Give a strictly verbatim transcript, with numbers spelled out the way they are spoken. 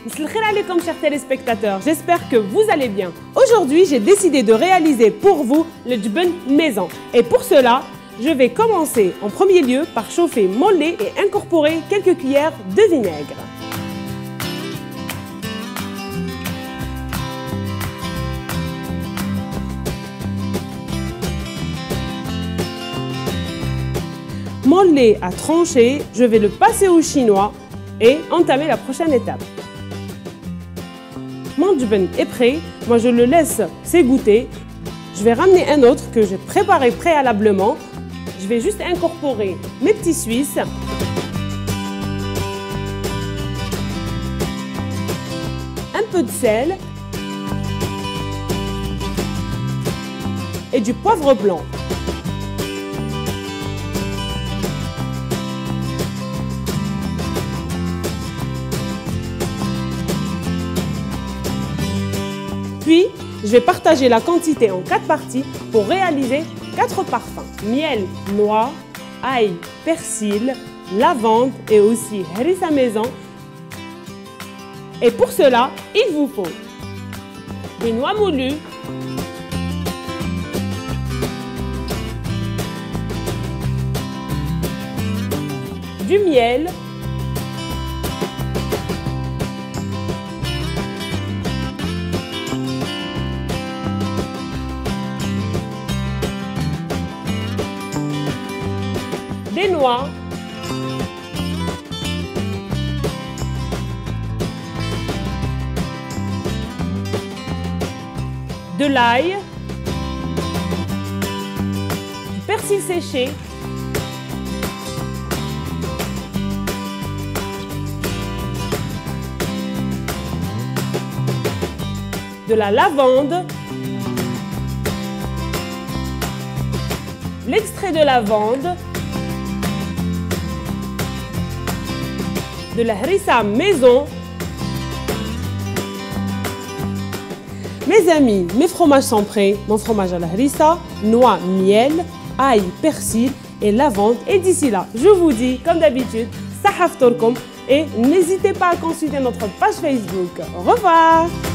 Salam alaikum chers téléspectateurs, j'espère que vous allez bien. Aujourd'hui, j'ai décidé de réaliser pour vous le djben maison. Et pour cela, je vais commencer en premier lieu par chauffer mon lait et incorporer quelques cuillères de vinaigre. Mon lait a tranché, je vais le passer au chinois et entamer la prochaine étape. Mon djben est prêt, moi je le laisse s'égoutter. Je vais ramener un autre que j'ai préparé préalablement. Je vais juste incorporer mes petits Suisses. Un peu de sel. Et du poivre blanc. Puis, je vais partager la quantité en quatre parties pour réaliser quatre parfums. Miel, noix, ail, persil, lavande et aussi harissa maison. Et pour cela, il vous faut des noix moulues, du miel, des noix, de l'ail, du persil séché, de la lavande, l'extrait de lavande, de la harissa maison. Mes amis, mes fromages sont prêts. Mon fromage à la harissa, noix, miel, ail, persil et lavande. Et d'ici là, je vous dis, comme d'habitude, sahaf torkom et n'hésitez pas à consulter notre page Facebook. Au revoir.